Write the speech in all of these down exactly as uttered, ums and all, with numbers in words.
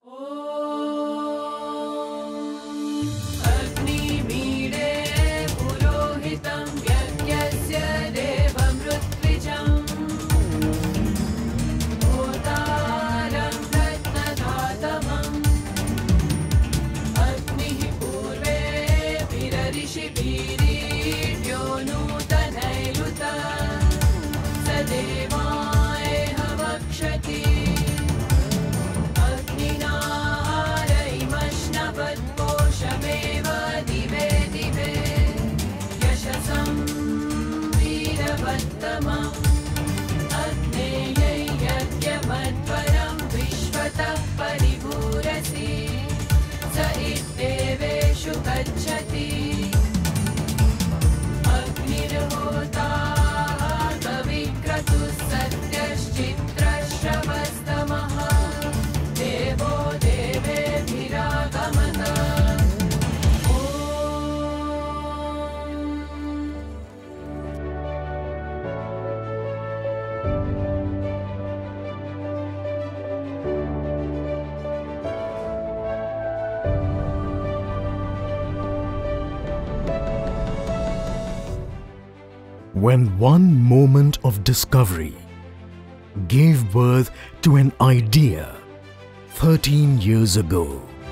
When one moment of discovery gave birth to an idea thirteen years ago.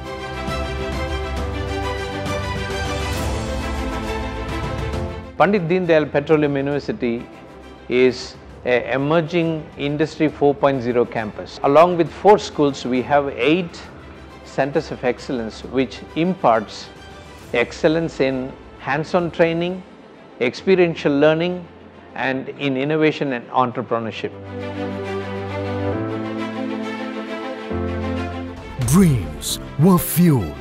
Pandit Deen Dayal Petroleum University is an emerging Industry four point oh campus. Along with four schools, we have eight centers of excellence which imparts excellence in hands-on training, experiential learning, and in innovation and entrepreneurship. Dreams were fueled.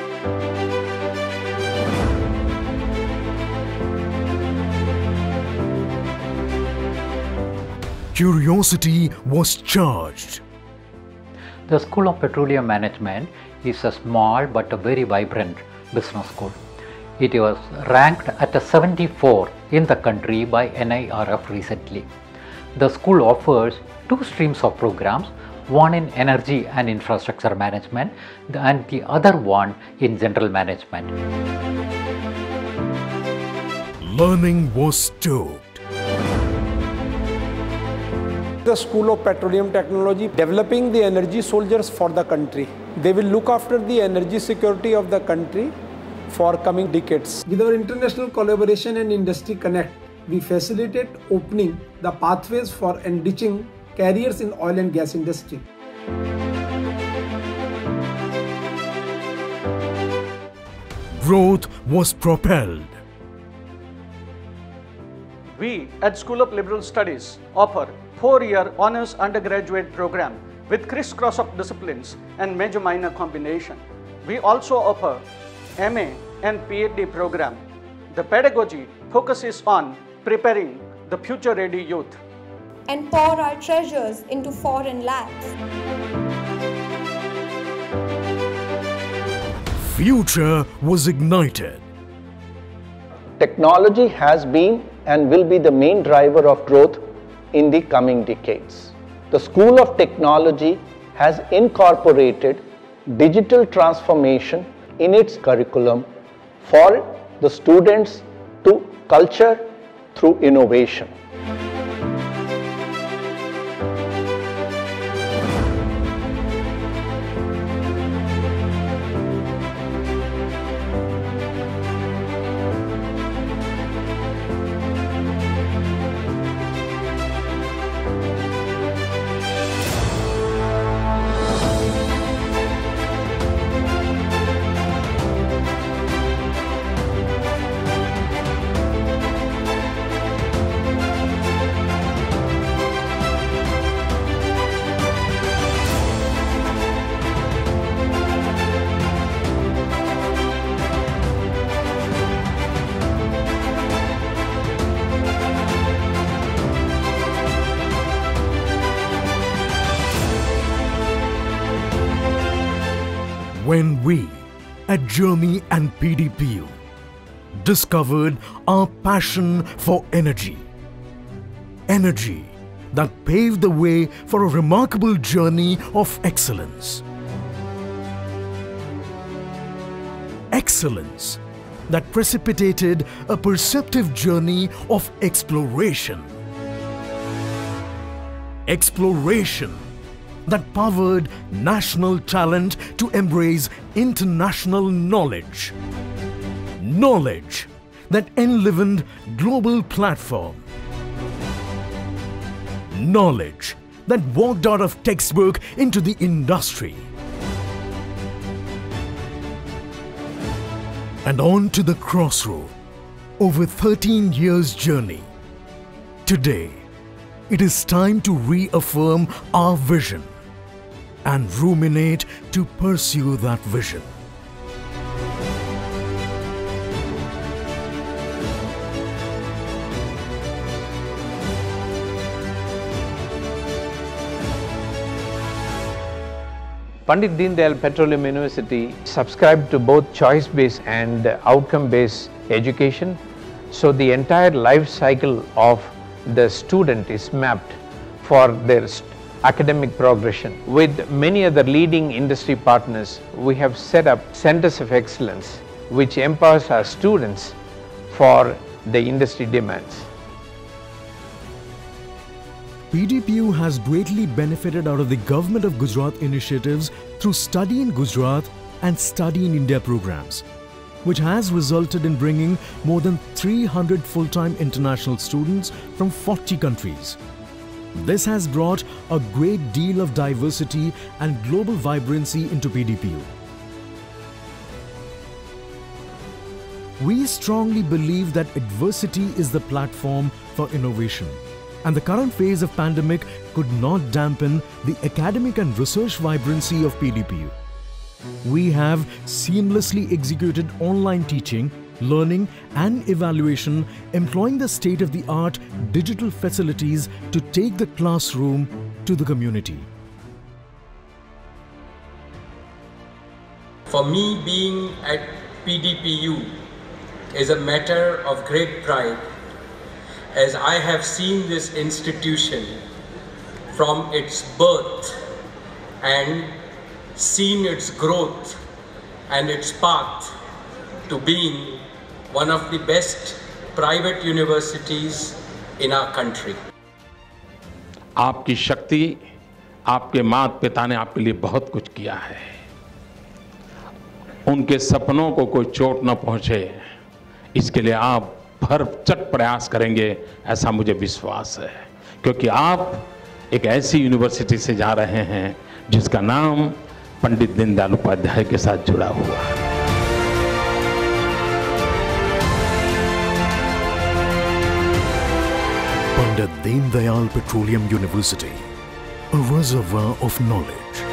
Curiosity was charged. The School of Petroleum Management is a small but a very vibrant business school. It was ranked at a seventy-four in the country by N I R F recently. The school offers two streams of programs, one in energy and infrastructure management and the other one in general management. Learning was stoked. The School of Petroleum Technology developing the energy soldiers for the country. They will look after the energy security of the country for coming decades. With our international collaboration and industry connect, we facilitate opening the pathways for enriching careers in oil and gas industry. Growth was propelled. We at School of Liberal Studies offer four-year honors undergraduate program with crisscross of disciplines and major-minor combination. We also offer M A and PhD program. The pedagogy focuses on preparing the future-ready youth. And pour our treasures into foreign labs. Future was ignited. Technology has been and will be the main driver of growth in the coming decades. The School of Technology has incorporated digital transformation in its curriculum for the students to culture through innovation. When we at Jermi and P D P U discovered our passion for energy. Energy that paved the way for a remarkable journey of excellence. excellence that precipitated a perceptive journey of exploration. Exploration that powered national talent to embrace international knowledge. Knowledge that enlivened global platform. Knowledge that walked out of textbook into the industry. And on to the crossroad, over thirteen years journey. Today, it is time to reaffirm our vision and ruminate to pursue that vision. Pandit Deen Dayal Petroleum University subscribed to both choice-based and outcome-based education. So the entire life cycle of the student is mapped for their academic progression. With many other leading industry partners, we have set up centers of excellence which empowers our students for the industry demands. P D P U has greatly benefited out of the Government of Gujarat initiatives through Study in Gujarat and Study in India programs, which has resulted in bringing more than three hundred full-time international students from forty countries. This has brought a great deal of diversity and global vibrancy into P D P U. We strongly believe that adversity is the platform for innovation, and the current phase of pandemic could not dampen the academic and research vibrancy of P D P U. We have seamlessly executed online teaching, learning and evaluation, employing the state-of-the-art digital facilities to take the classroom to the community. For me, being at P D P U is a matter of great pride, as I have seen this institution from its birth and seen its growth and its path to being one of the best private universities in our country. आपकी शक्ति, आपके माता पिता ने आपके लिए बहुत कुछ किया है। उनके सपनों को कोई चोट न पहुंचे, इसके लिए आप भरचक प्रयास करेंगे, ऐसा मुझे विश्वास है, क्योंकि आप एक ऐसी यूनिवर्सिटी से जा रहे हैं जिसका नाम पंडित दीनदयाल उपाध्याय के साथ जुड़ा हुआ है। Pandit Deen Dayal Petroleum University, a reservoir of knowledge.